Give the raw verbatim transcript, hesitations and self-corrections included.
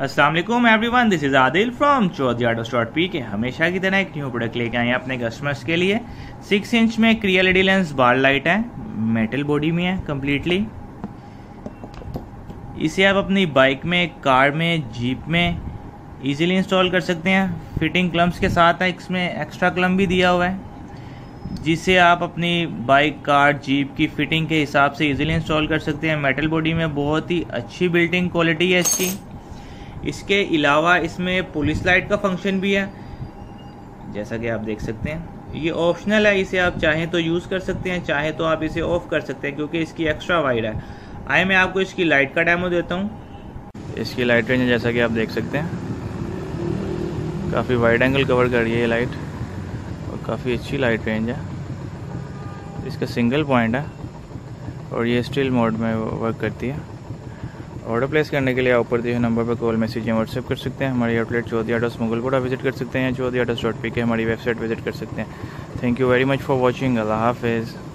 अस्सलाम वालेकुम everyone, this is Adil from Chaudhary autos dot P K. हमेशा की तरह एक न्यू प्रोडक्ट लेके आए हैं अपने कस्टमर्स के लिए। सिक्स इंच में क्रिया L E D lens bar light है, मेटल बॉडी में है कम्प्लीटली। इसे आप अपनी बाइक में, कार में, जीप में इजीली इंस्टॉल कर सकते हैं। फिटिंग क्लम्स के साथ है, इसमें एक्स्ट्रा क्लम भी दिया हुआ है जिसे आप अपनी बाइक, कार, जीप की फिटिंग के हिसाब से इजीली इंस्टॉल कर सकते हैं। मेटल बॉडी में बहुत ही अच्छी बिल्डिंग क्वालिटी है इसकी। इसके अलावा इसमें पुलिस लाइट का फंक्शन भी है, जैसा कि आप देख सकते हैं। ये ऑप्शनल है, इसे आप चाहें तो यूज़ कर सकते हैं, चाहे तो आप इसे ऑफ कर सकते हैं क्योंकि इसकी एक्स्ट्रा वाइड है। आए मैं आपको इसकी लाइट का डेमो देता हूँ। इसकी लाइट रेंज जैसा कि आप देख सकते हैं, काफ़ी वाइड एंगल कवर कर रही है ये लाइट और काफ़ी अच्छी लाइट रेंज है। इसका सिंगल पॉइंट है और ये स्टिल मोड में वर्क करती है। ऑर्डर प्लेस करने के लिए आप ऊपर दिए नंबर पर कॉल, मैसेज या व्हाट्सएप कर सकते हैं। हमारी outlet Chaudhary autos Mughalpura visit कर सकते हैं, चौधरी ऑटोस डॉट पी के हमारी वेबसाइट विजिट कर सकते हैं। Thank you very much for watching. अल्लाह हाफिज़।